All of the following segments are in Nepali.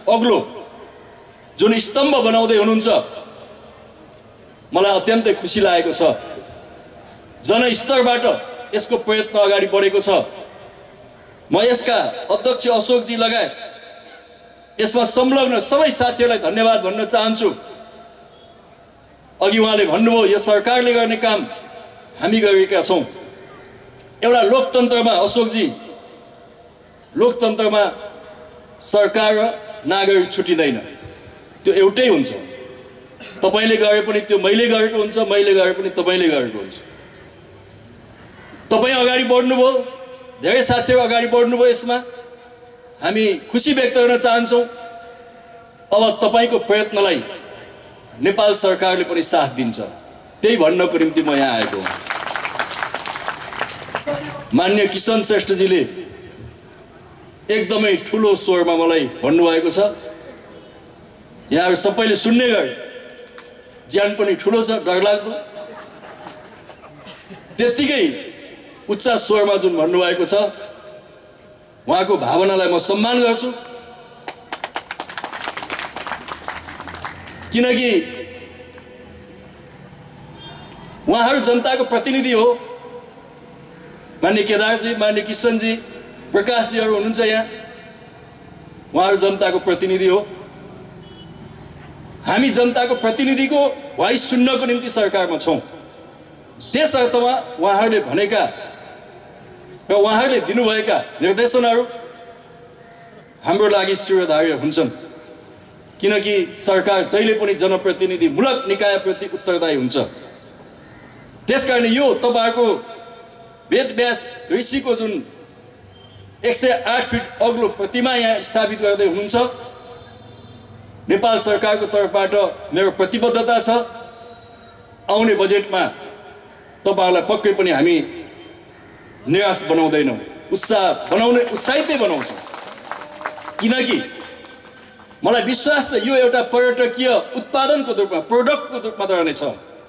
अग्लो जुन स्तम्भ बनाउँदै हुनुहुन्छ मलाई अत्यन्तै खुसी लागेको छ। जनस्तरबाट यसको प्रयत्न अगाडि बढेको छ। म यसका अध्यक्ष अशोकजी लगायत यसमा संलग्न सबै साथीहरूलाई धन्यवाद भन्न चाहन्छु। अघि उहाँले भन्नुभयो यो सरकारले गर्ने काम हामी गरेका छौं। एउटा लोकतन्त्रमा अशोकजी, लोकतन्त्रमा सरकार र नागरिक छुटिँदैन, त्यो एउटै हुन्छ। तपाईले गरे पनि त्यो मैले गरेको हुन्छ, मैले गरे पनि तपाईले गरेको हुन्छ। तपाई अगाडि बढ्नुभयो, धेरै साथीहरु अगाडि बढ्नुभयो, यसमा हामी खुसी व्यक्त गर्न चाहन्छौं। अब तपाईको प्रयत्नलाई नेपाल सरकारले पनि साथ दिन्छ, त्यही भन्नको निम्ति म यहाँ आएको हुँ। माननीय किशन श्रेष्ठजीले एकदमै ठूलो स्वरमा मलाई भन्नुभएको छ। यहाँहरु सबैले सुन्ने गरे, ज्यान पनि ठूलो छ, डरलाग्दो। त्यतिकै उच्च स्वरमा जुन भन्नुभएको छ, उहाँको भावनालाई म सम्मान गर्छु। किनकि उहाँहरु जनताको प्रतिनिधि हो। माननीय केदारजी, माननीय किशनजी, प्रकाशजीहरु हुनुहुन्छ यहाँ, उहाँहरु जनताको प्रतिनिधि हो। हामी जनताको प्रतिनिधिको भोइस सुन्नको निम्ति सरकारमा छौं। त्यस अर्थमा उहाँहरुले भनेका र उहाँहरुले दिनुभएका निर्देशनहरू हाम्रो लागि शिरोधार्य हुन्छन्। किनकि सरकार जहिले पनि जनप्रतिनिधि मूलक निकायप्रति उत्तरदायी हुन्छ। त्यसकारण यो तपाईहरुको वेदव्यास ऋषिको जुन 108 फिट अग्लो प्रतिमा यहाँ स्थापित गर्दै हुनुहुन्छ, नेपाल सरकारको तर्फबाट मेरो प्रतिबद्धता छ। आउने बजेटमा तपाईहरुलाई पक्कै पनि हामी निराश बनाउँदैनौं, उत्साहितै बनाउँछौं। किनकि मलाई विश्वास छ यो एउटा पर्यटकीय उत्पादनको रूपमा, प्रोडक्टको रूपमा रहनेछ।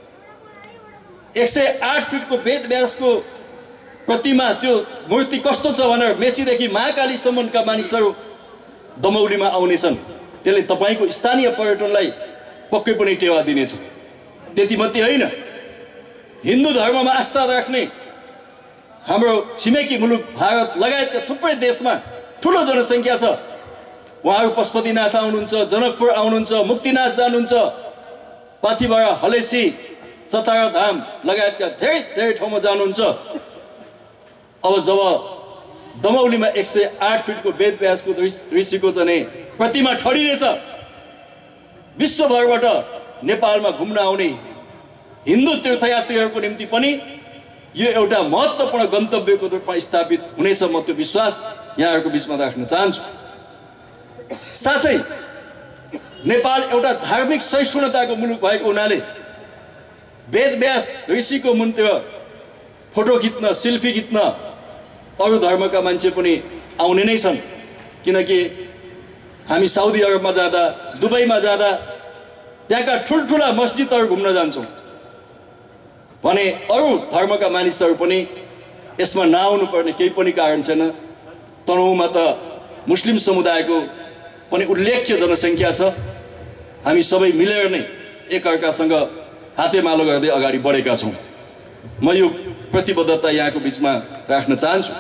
108 फिटको वेदव्यासको प्रतिमा, त्यो मूर्ति कस्तो छ भनेर मेचीदेखि महाकालीसम्मका मानिसहरू दमौलीमा आउनेछन्। त्यसले तपाईको स्थानीय पर्यटनलाई पक्कै पनि टेवा दिनेछ। त्यति मात्रै होइन, हिन्दू धर्ममा आस्था राख्ने हाम्रो छिमेकी मुलुक भारत लगायतका थुप्रै देशमा ठूलो जनसङ्ख्या छ। उहाँहरू पशुपतिनाथ आउनुहुन्छ, जनकपुर आउनुहुन्छ, मुक्तिनाथ जानुहुन्छ, पाथिभरा, हलेसी, चतारा धाम लगायतका धेरै ठाउँमा जानुहुन्छ। अब जब दमौलीमा 108 फिटको वेदव्यासको ऋषिको चाहिँ प्रतिमा ठडिनेछ, विश्वभरबाट नेपालमा घुम्न आउने हिन्दू तीर्थयात्रीहरूको निम्ति पनि यो एउटा महत्त्वपूर्ण गन्तव्यको रूपमा स्थापित हुनेछ। म त्यो विश्वास यहाँहरूको बीचमा राख्न चाहन्छु। साथै नेपाल एउटा धार्मिक सहिष्णुताको मुलुक भएको हुनाले वेदव्यास ऋषिको मुन्तिर फोटो खिच्न, सेल्फी खिच्न अरू धर्मका मान्छे पनि आउने नै छन्। किनकि हामी साउदी अरबमा जाँदा, दुबईमा जाँदा त्यहाँका ठुल्ठुला मस्जिदहरू घुम्न जान्छौँ भने अरू धर्मका मानिसहरू पनि यसमा नआउनु पर्ने केही पनि कारण छैन। तनहुँमा त मुस्लिम समुदायको पनि उल्लेख्य जनसङ्ख्या छ। हामी सबै मिलेर नै एकअर्कासँग हातेमालो गर्दै अगाडि बढेका छौँ। म यो प्रतिबद्धता यहाँको बीचमा राख्न चाहन्छु।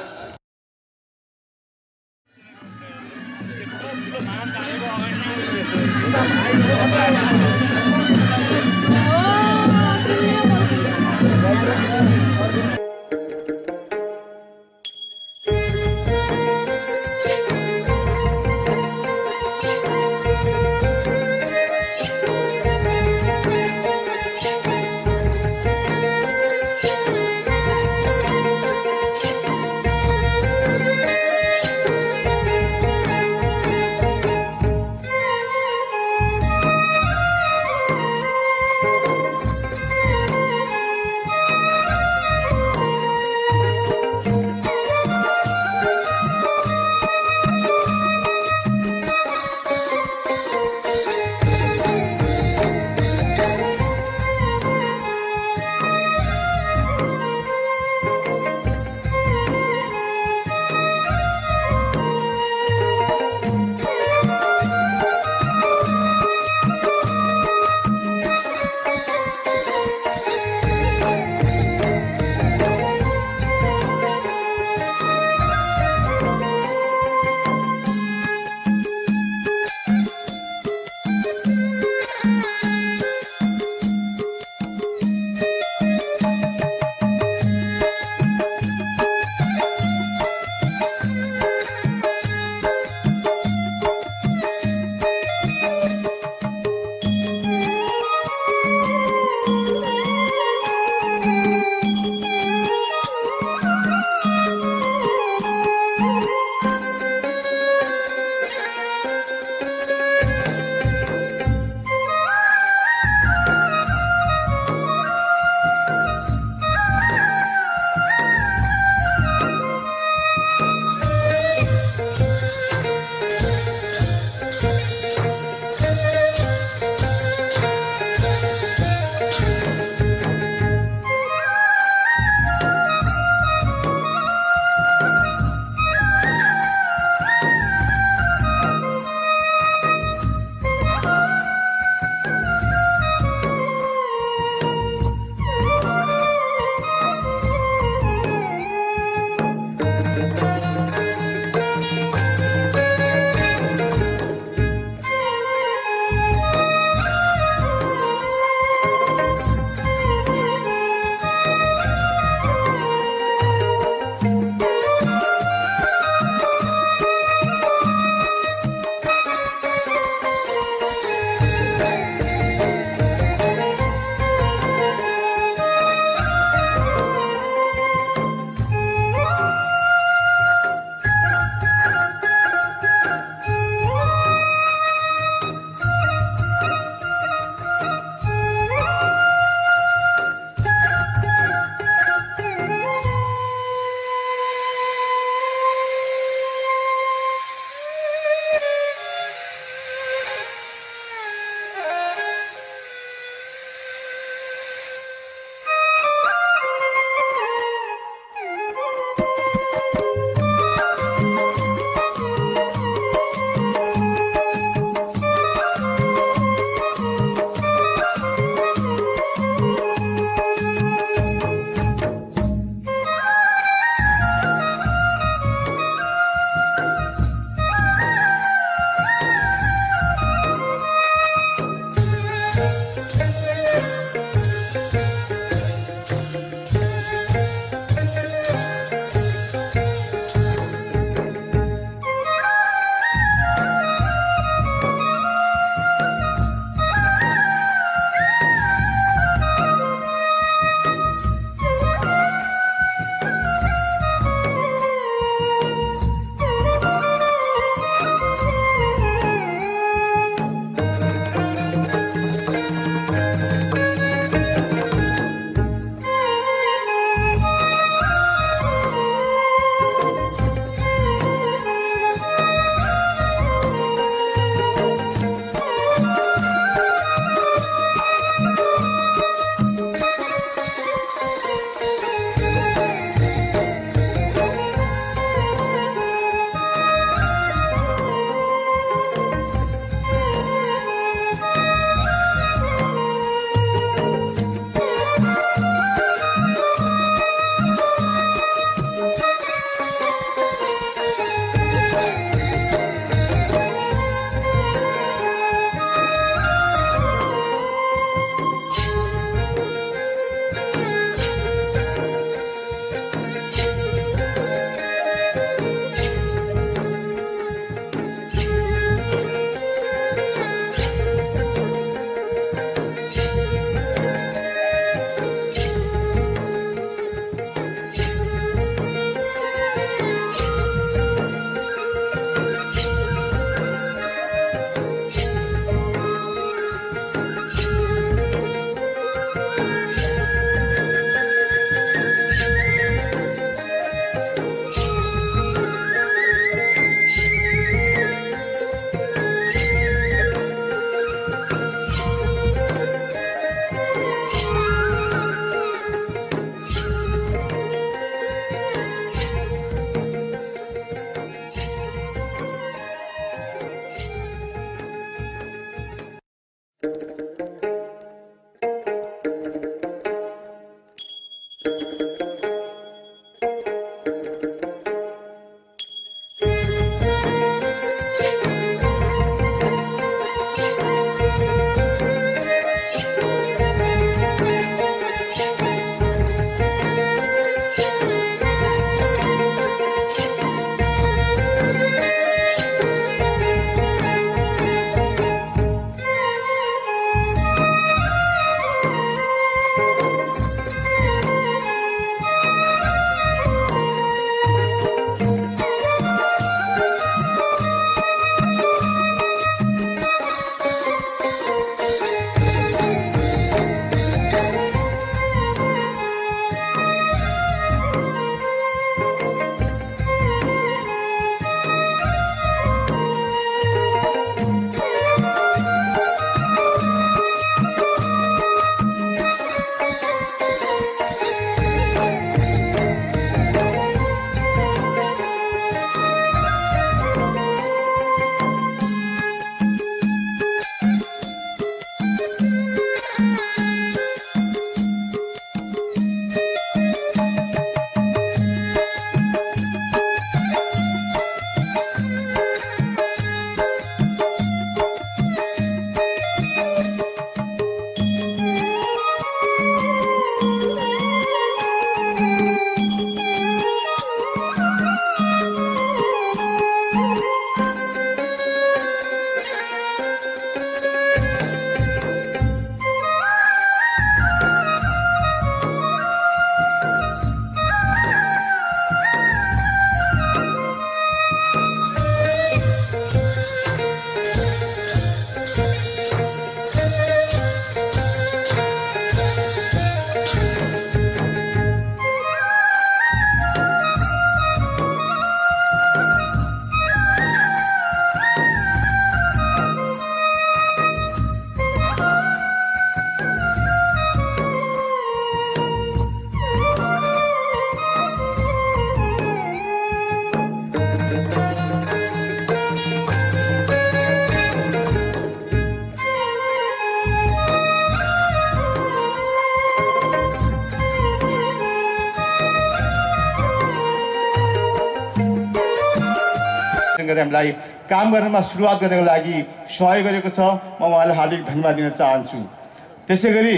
गरेर हामीलाई काम गर्नमा सुरुवात गर्नको लागि सहयोग गरेको छ। म उहाँलाई हार्दिक धन्यवाद दिन चाहन्छु। त्यसै गरी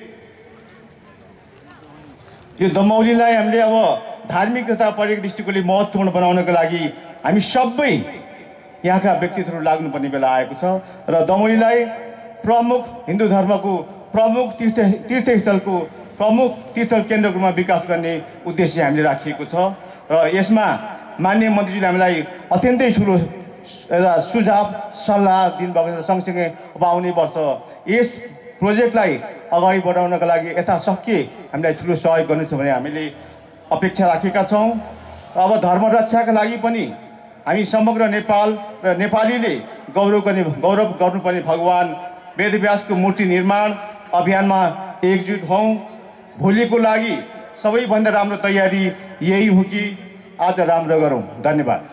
यो दमौलीलाई हामीले अब धार्मिक तथा पर्यटक दृष्टिकोणले महत्त्वपूर्ण बनाउनको लागि हामी सबै यहाँका व्यक्तित्वहरू लाग्नुपर्ने बेला आएको छ र दमौलीलाई प्रमुख हिन्दू धर्मको प्रमुख तीर्थस्थलको प्रमुख तीर्थ केन्द्रको रूपमा विकास गर्ने उद्देश्य हामीले राखिएको छ र यसमा माननीय मन्त्रीजीले हामीलाई अत्यन्तै ठुलो एउटा सुझाव सल्लाह दिनुभएको छ। सँगसँगै अब आउने वर्ष यस प्रोजेक्टलाई अगाडि बढाउनका लागि यथाशक्य हामीलाई ठुलो सहयोग गर्नेछ भने हामीले अपेक्षा राखेका छौँ। अब धर्म रक्षाका लागि पनि हामी समग्र नेपाल र नेपालीले गौरव गर्नुपर्ने भगवान वेदव्यासको मूर्ति निर्माण अभियानमा एकजुट हौँ। भोलिको लागि सबैभन्दा राम्रो तयारी यही हो कि आज राम्रो गरौँ। धन्यवाद।